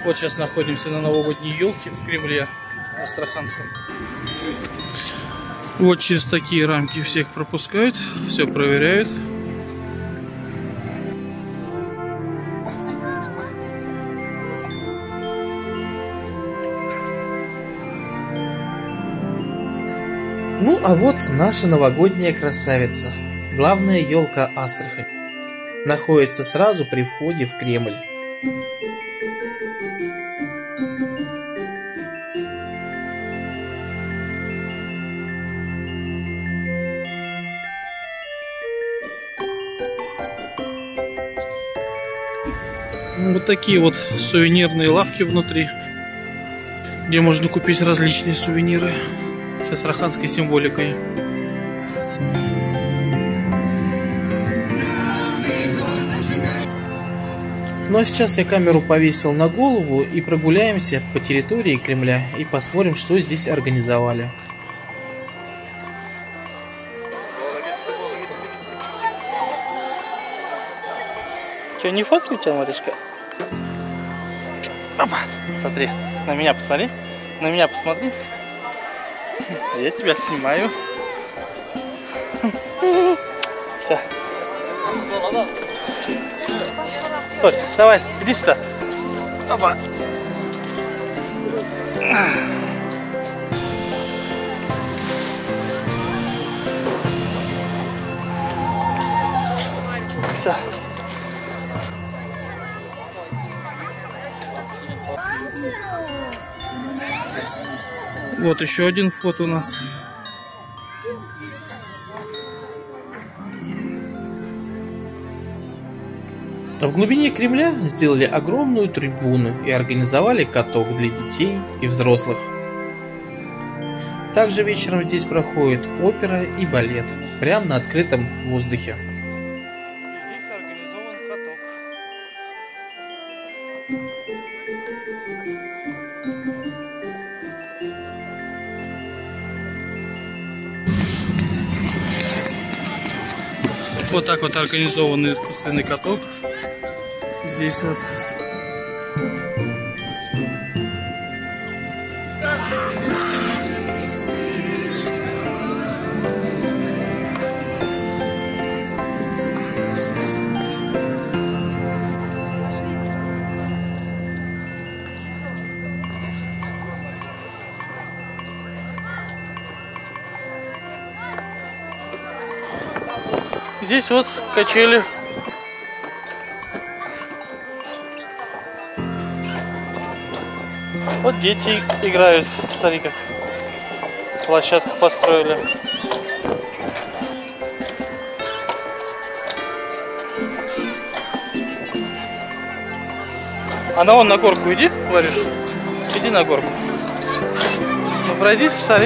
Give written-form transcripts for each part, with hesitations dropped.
Вот сейчас находимся на новогодней елке в Кремле Астраханском. Вот через такие рамки всех пропускают, все проверяют. Ну а вот наша новогодняя красавица, главная елка Астрахань, находится сразу при входе в Кремль. Вот такие вот сувенирные лавки внутри, где можно купить различные сувениры с астраханской символикой. Ну а сейчас я камеру повесил на голову и прогуляемся по территории Кремля и посмотрим, что здесь организовали. Что, не фоткаю тебя, Маришка? Опа, смотри, на меня посмотри, на меня посмотри. Я тебя снимаю. Все. Стой, давай, иди сюда. Опа. Все. Вот еще один вход у нас. В глубине Кремля сделали огромную трибуну и организовали каток для детей и взрослых. Также вечером здесь проходит опера и балет, прямо на открытом воздухе. Здесь организован каток. Вот так вот организованный искусственный каток. Здесь вот. Здесь вот качели. Вот дети играют. Смотри, как площадку построили. А на вон на горку иди, говоришь. Иди на горку. Ну пройди, смотри.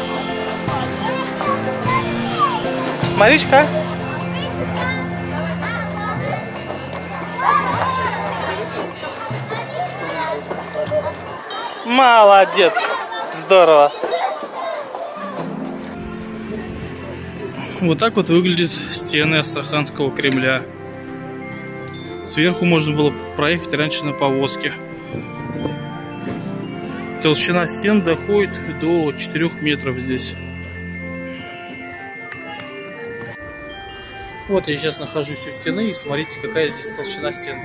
Маришка. Молодец! Здорово! Вот так вот выглядят стены Астраханского Кремля. Сверху можно было проехать раньше на повозке. Толщина стен доходит до 4 метров здесь. Вот я сейчас нахожусь у стены, и смотрите, какая здесь толщина стен.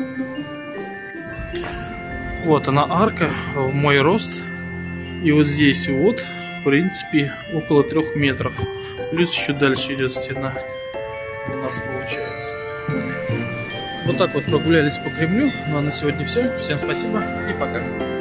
Вот она, арка в мой рост. И вот здесь вот, в принципе, около 3 метров. Плюс еще дальше идет стена у нас получается. Вот так вот прогулялись по Кремлю. Ну а на сегодня все. Всем спасибо и пока.